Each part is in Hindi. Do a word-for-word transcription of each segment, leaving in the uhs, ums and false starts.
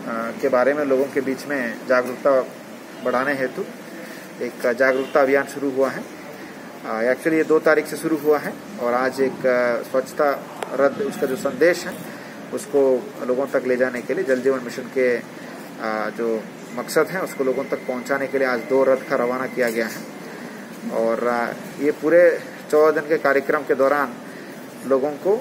के बारे में लोगों के बीच में जागरूकता बढ़ाने हेतु एक जागरूकता अभियान शुरू हुआ है। एक्चुअली ये दो तारीख से शुरू हुआ है और आज एक स्वच्छता रथ उसका जो संदेश है उसको लोगों तक ले जाने के लिए जल जीवन मिशन के जो मकसद है उसको लोगों तक पहुंचाने के लिए आज दो रथ का रवाना किया गया है। और ये पूरे चौदह दिन के कार्यक्रम के दौरान लोगों को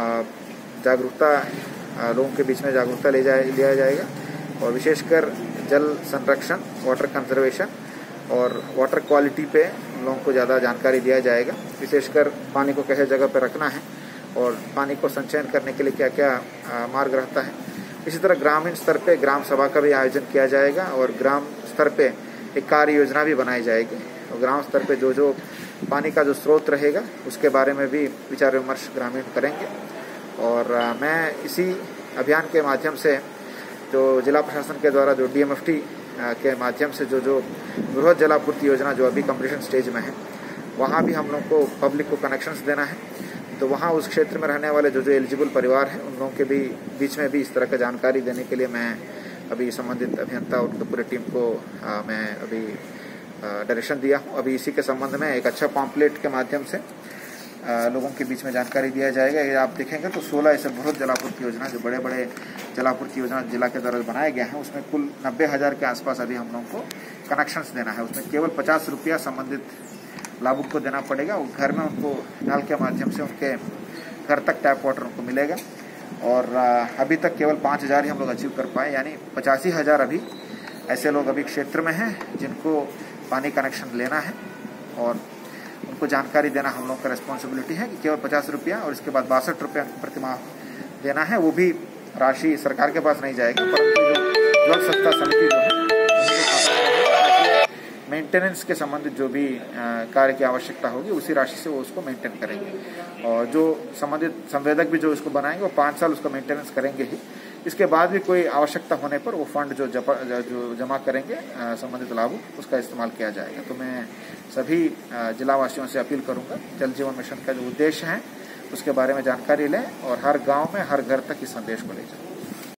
जागरूकता लोगों के बीच में जागरूकता ले जाए लिया जाएगा और विशेषकर जल संरक्षण, वाटर कंजर्वेशन और वाटर क्वालिटी पे लोगों को ज़्यादा जानकारी दिया जाएगा। विशेषकर पानी को कैसे जगह पर रखना है और पानी को संचयन करने के लिए क्या क्या मार्ग रहता है। इसी तरह ग्रामीण स्तर पे ग्राम सभा का भी आयोजन किया जाएगा और ग्राम स्तर पे एक कार्य योजना भी बनाई जाएगी और ग्राम स्तर पे जो जो पानी का जो स्रोत रहेगा उसके बारे में भी विचार विमर्श ग्रामीण करेंगे। और मैं इसी अभियान के माध्यम से जो जिला प्रशासन के द्वारा जो डी एम एफ टी के माध्यम से जो जो बृहद जलापूर्ति योजना जो अभी कंप्लीशन स्टेज में है वहाँ भी हम लोग को पब्लिक को कनेक्शंस देना है। तो वहाँ उस क्षेत्र में रहने वाले जो जो एलिजिबल परिवार हैं उन लोगों के भी बीच में भी इस तरह का जानकारी देने के लिए मैं अभी संबंधित अभियंता और उनकी पूरी टीम को आ, मैं अभी डायरेक्शन दिया हूँ। अभी इसी के संबंध में एक अच्छा पॉम्पलेट के माध्यम से आ, लोगों के बीच में जानकारी दिया जाएगा। ये आप देखेंगे तो सोलह ऐसे बृहद जलापूर्ति योजना जो बड़े बड़े जलापूर्ति योजना जिला के द्वारा बनाए गए हैं उसमें कुल नब्बे हजार के आसपास अभी हम लोगों को कनेक्शंस देना है। उसमें केवल पचास रुपया संबंधित लाभुक को देना पड़ेगा। वो घर में उनको नल के माध्यम से उनके घर तक टैप वाटर उनको मिलेगा और अभी तक केवल पाँच हजार ही हम लोग अचीव कर पाए, यानी पचासी हजार अभी ऐसे लोग अभी क्षेत्र में हैं जिनको पानी कनेक्शन लेना है और उनको जानकारी देना हम लोग का रिस्पॉन्सिबिलिटी है कि केवल पचास रुपया और इसके बाद बासठ रुपया प्रति माह देना है। वो भी राशि सरकार के पास नहीं जाएगी परंतु जो जल स्वच्छता समिति जो है मेंटेनेंस के संबंधित जो भी कार्य की आवश्यकता होगी उसी राशि से वो उसको मेंटेन करेंगे। और जो संबंधित संवेदक भी जो इसको बनाएंगे वो पाँच साल उसका मेंटेनेंस करेंगे ही। इसके बाद भी कोई आवश्यकता होने पर वो फंड जो जपा, जो जमा करेंगे संबंधित लाभुक उसका इस्तेमाल किया जाएगा। तो मैं सभी जिलावासियों से अपील करूंगा जल जीवन मिशन का जो उद्देश्य है उसके बारे में जानकारी लें और हर गाँव में हर घर तक इस संदेश को ले जाएं।